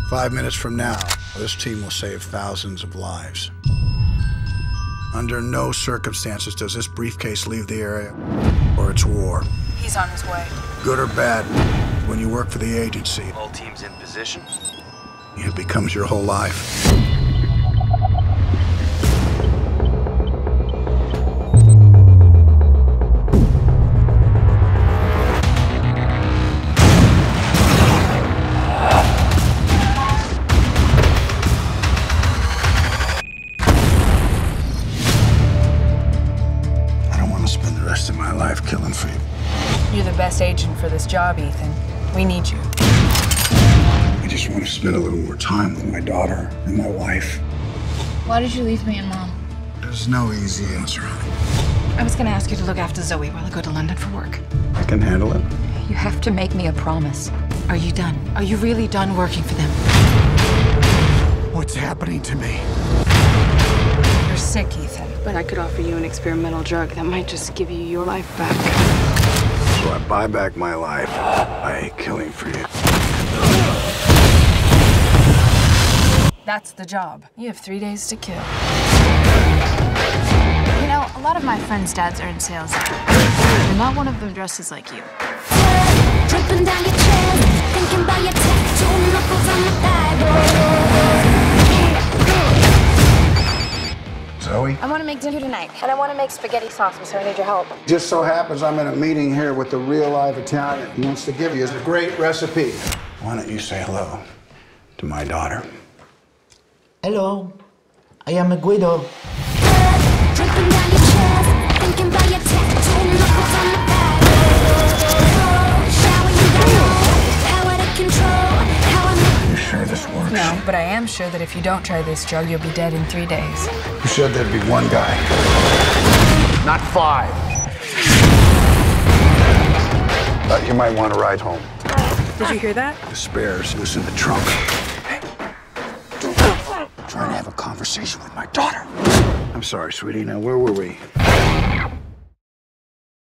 5 minutes from now, this team will save thousands of lives. Under no circumstances does this briefcase leave the area, or it's war. He's on his way. Good or bad, when you work for the agency, All teams in position. it becomes your whole life. I don't want to spend the rest of my life killing for you. You're the best agent for this job, Ethan. We need you. I just want to spend a little more time with my daughter and my wife. Why did you leave me and Mom? There's no easy answer, honey. I was gonna ask you to look after Zoe while I go to London for work. I can handle it. You have to make me a promise. Are you done? Are you really done working for them? What's happening to me? You're sick, Ethan. But I could offer you an experimental drug that might just give you your life back. So I buy back my life by killing for you. That's the job. You have 3 days to kill. You know, a lot of my friends' dads are in sales. And not one of them dresses like you. Dripping down your chest, thinking about your tattoo knuckles on the Bible. Zoe? I want to make dinner tonight, and I want to make spaghetti sauce, so I need your help. Just so happens I'm in a meeting here with the real live Italian. He wants to give you a great recipe. Why don't you say hello to my daughter? Hello, I am Guido. Dripping down your chest, thinking about your tattoo knuckles on the Bible. Shower you down, power to control, how I'm You sure this works? No, but I am sure that if you don't try this drug, you'll be dead in 3 days. You said there'd be one guy. Not 5. You might want to ride home. Did you hear that? The spares loose in the trunk. Hey. I'm trying to have a conversation with my daughter. I'm sorry, sweetie. Now, where were we?